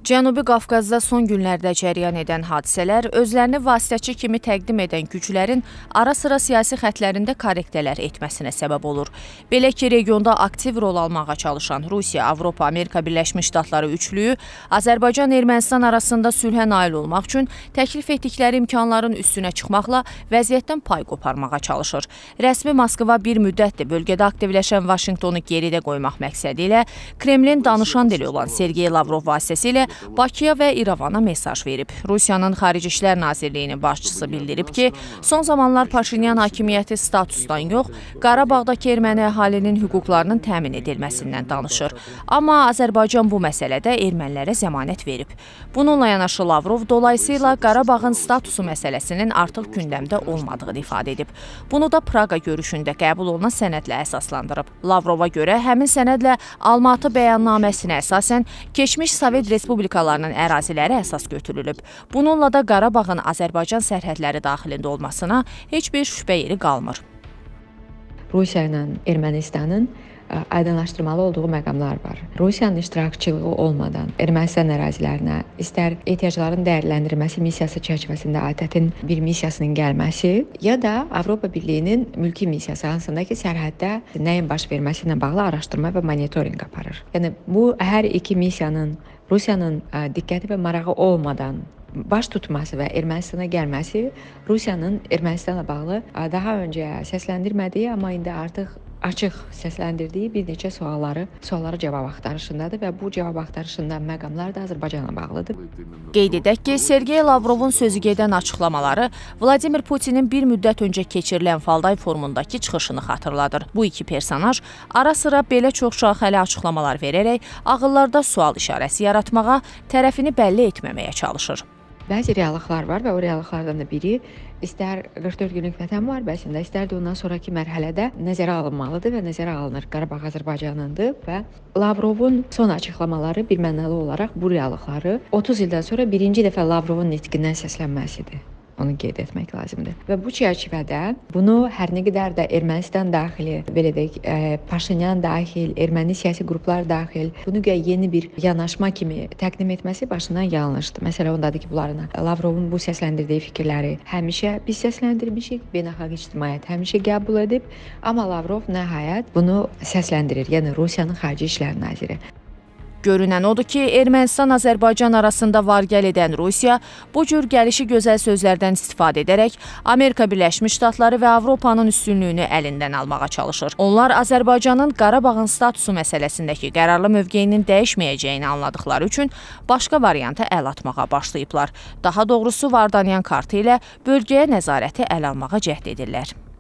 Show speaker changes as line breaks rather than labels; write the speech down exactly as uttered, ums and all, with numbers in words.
Cənubi Qafqazda son günlərdə cərəyan edən hadisələr özlərini vasitəçi kimi təqdim edən güclərin ara-sıra siyasi xətlərində korrektələr etməsinə səbəb olur. Belə ki, regionda aktiv rol almağa çalışan Rusiya, Avropa, Amerika Birləşmiş Ştatları üçlüyü Azərbaycan-Ermənistan arasında sülhə nail olmaq üçün təklif etdikləri imkanların üstünə çıxmaqla vəziyyətdən pay qoparmağa çalışır. Rəsmi Moskva bir müddətdir bölgədə aktivləşən Vaşinqtonu geridə qoymaq məqsədi ilə Kremlin danışan dili olan Sergey Lavrov vasitəsilə Bakıya və İrəvana mesaj verib. Rusiyanın Xarici İşlər Nazirliyinin başçısı bildirib ki, son zamanlar Paşinyan hakimiyyəti statusdan yox, Qarabağdakı erməni əhalinin hüquqlarının təmin edilməsindən danışır. Amma Azərbaycan bu məsələdə ermənilərə zəmanət verib. Bununla yanaşı Lavrov dolayısıyla Qarabağın statusu məsələsinin artıq gündəmdə olmadığını ifadə edib. Bunu da Praqa görüşündə qəbul olunan sənədlə əsaslandırıb. Lavrova görə həmin sənədlə Almatı bəyannaməsinə əsasən keçmiş Sovet Respublikalarının əraziləri əsas götürülüb. Bununla da Qarabağın Azərbaycan sərhədləri daxilində olmasına heç bir şübhə yeri qalmır.
Rusiya ilə Ermənistanın aydınlaşdırmalı olduğu məqamlar var. Rusiyanın iştirakçılığı olmadan Ermənistan ərazilərinə istər ehtiyacların dəyərləndirilməsi missiyası çərçivəsində ATƏT-in bir missiyasının gəlməsi, ya da Avropa Birliyinin mülki missiyası hansında ki, sərhəddə nəyin baş verməsi ilə bağlı araşdırma və monitorinq aparır. Yəni, bu hər iki missiyanın Rusiyanın diqqəti və marağı olmadan baş tutması və Ermənistana gəlməsi Rusiyanın Ermənistanla bağlı daha öncə səsləndirmədiyi, amma indi artıq açıq səsləndirdiyi bir neçə sualları, suallara cavab axtarışındadır və bu cavab axtarışında məqamlar da Azərbaycanla bağlıdır.
Qeyd edək ki, Sergey Lavrovun sözü gedən açıqlamaları Vladimir Putinin bir müddət öncə keçirilən Valday forumundakı çıxışını xatırladır. Bu iki personaj ara-sıra belə çox şaxəli açıqlamalar verərək ağıllarda sual işarəsi yaratmağa, tərəfini bəlli etməməyə çalışır.
Bəzi reallıqlar var və o reallıqlardan da biri istər qırx dörd günlük vətən müharibəsində, istər də ondan sonraki mərhələdə nəzərə alınmalıdır və nəzərə alınır. Qarabağ Azərbaycanındır və Lavrovun son açıqlamaları birmənalı olaraq bu reallıqları otuz ildən sonra birinci dəfə Lavrovun nitqindən səslənməsidir. Onu qeyd etmək lazımdır. Və bu çərçivədə bunu hər nə qədər də Ermənistan daxili, belə deyək, Paşinyan daxil, erməni siyasi qruplar daxil, bunu güya yeni bir yanaşma kimi təqdim etməsi başından yanlışdır. Məsələ ondadır ki, bunların Lavrovun bu səsləndirdiyi fikirləri həmişə biz səsləndirmişik, beynəlxalq ictimaiyyət həmişə qəbul edib, amma Lavrov nəhayət bunu səsləndirir, yəni Rusiyanın Xarici İşlər Naziri.
Görünən odur ki, Ermənistan-Azərbaycan arasında var-gəl edən Rusiya bu cür gəlişi gözəl sözlərdən istifadə edərək Amerika Birləşmiş Ştatları və Avropanın üstünlüyünü əlindən almağa çalışır. Onlar Azərbaycanın Qarabağın statusu məsələsindəki qərarlı mövqeyinin dəyişməyəcəyini anladıqları üçün başqa varianta əl atmağa başlayıblar. Daha doğrusu Vardanyan kartı ilə bölgəyə nəzarəti əl almağa cəhd edirlər.